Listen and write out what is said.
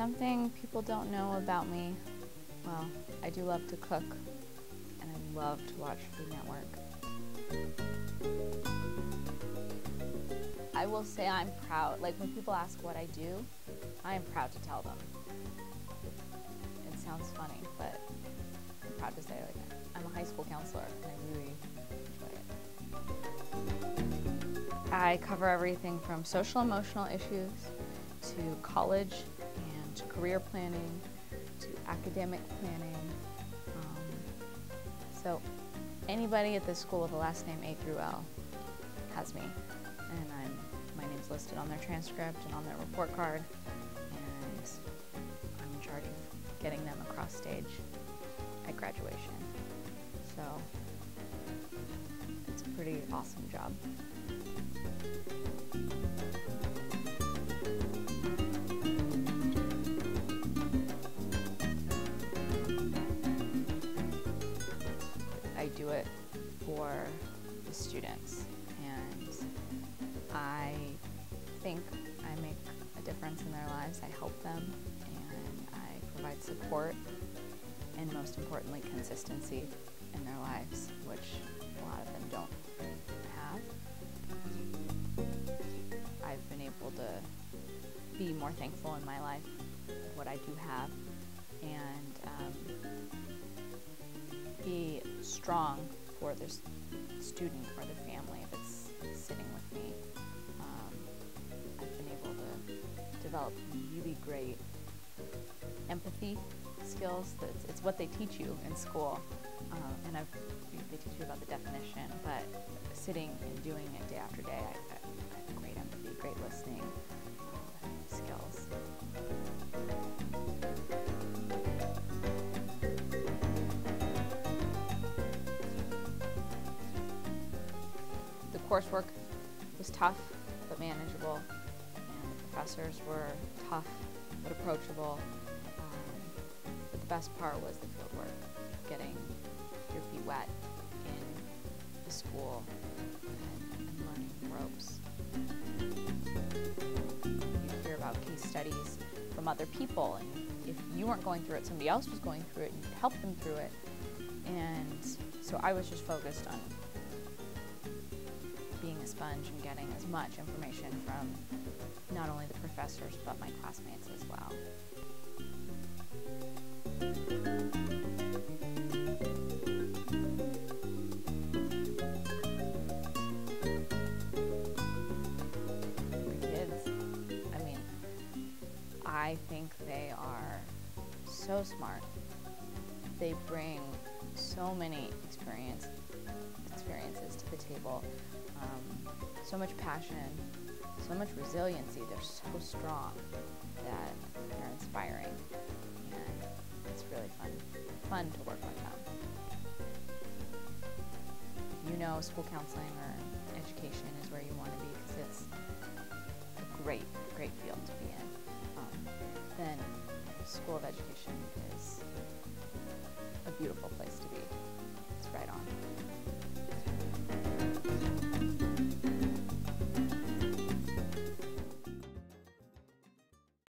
Something people don't know about me, well, I do love to cook, and I love to watch Food Network. I will say I'm proud. Like, when people ask what I do, I am proud to tell them. It sounds funny, but I'm proud to say, like, I'm a high school counselor, and I really enjoy it. I cover everything from social emotional issues to college and career planning to academic planning. So anybody at this school with a last name A through L has me, and my name's listed on their transcript and on their report card, and I'm in charge of getting them across stage at graduation. So it's a pretty awesome job. I do it for the students, and I think I make a difference in their lives. I help them, and I provide support, and most importantly, consistency in their lives, which a lot of them don't have. I've been able to be more thankful in my life for what I do have, and be strong for their student or their family if it's sitting with me. I've been able to develop really great empathy skills. It's what they teach you in school, and they teach you about the definition, but sitting and doing it day after day, I have great empathy, great listening skills. The coursework was tough but manageable, and the professors were tough but approachable. But the best part was the field work, getting your feet wet in the school and learning the ropes. You hear about case studies from other people, and if you weren't going through it, somebody else was going through it, and you could help them through it. And so I was just focused on being a sponge and getting as much information from not only the professors but my classmates as well. The kids, I mean, I think they are so smart. They bring so many experiences to the table. So much passion, so much resiliency. They're so strong that they're inspiring, and it's really fun to work with them. If you know school counseling or education is where you want to be, because it's a great field to be in, then School of Education is a beautiful place to be. It's right on.